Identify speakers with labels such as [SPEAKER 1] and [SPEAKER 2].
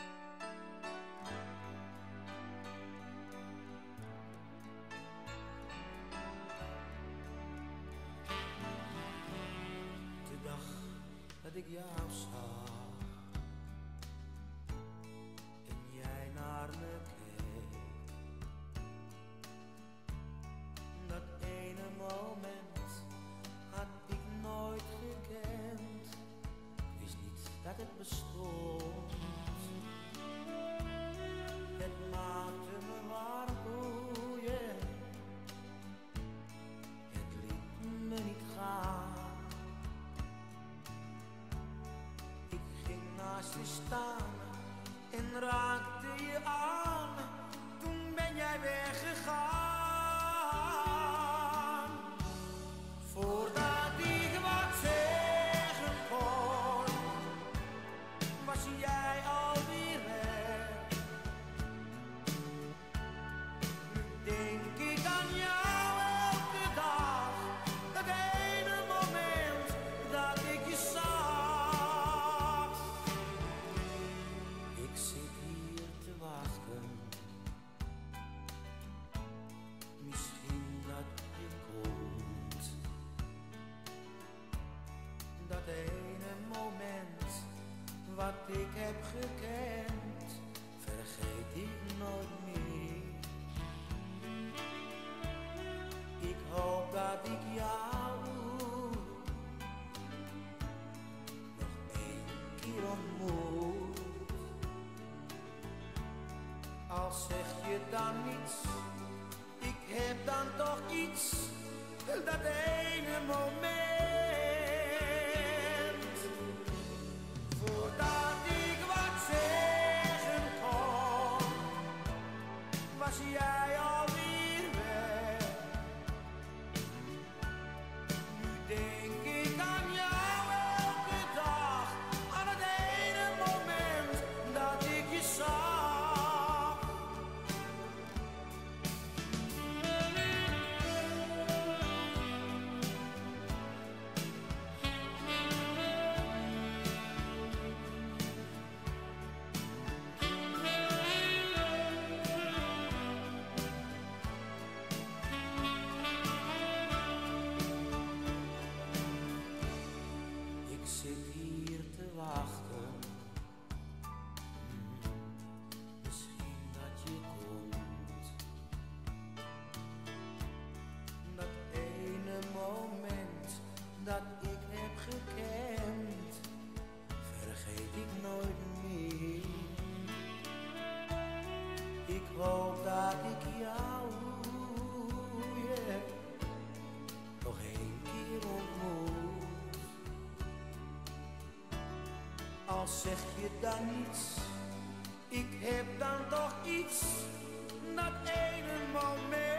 [SPEAKER 1] De dag dat ik jou zag en jij naar me keek, dat ene moment had ik nooit gekend. Ik wist niet dat het bestond. Het maakte me warm, oh yeah. Het liet me niet gaan. Ik ging naast je staan en raakte je aan. Toen ben jij weggegaan. Voordat ik wat zeggen kon, was jij alweer weg. Nu denk ik aan jou elke dag, dat ene moment dat ik je zag. Ik zit hier te wachten, misschien dat je komt. Dat ene moment wat ik heb gekend, vergeet ik nooit meer. Ik hoop dat ik jou nog één keer ontmoet. Al zeg je dan niets, ik heb dan toch iets, dat ene moment. Voordat ik wat zeggen kon, was jij alweer weg. Nu denk ik aan jou elke dag, aan het ene moment dat ik je zag. Ik zit hier te wachten, misschien dat je komt. Dat ene moment dat ik heb gekend, vergeet ik nooit meer. Ik hoop dat ik jou, yeah, nog één keer ontmoet. Al zeg je dan niets, ik heb dan toch iets, dat ene moment.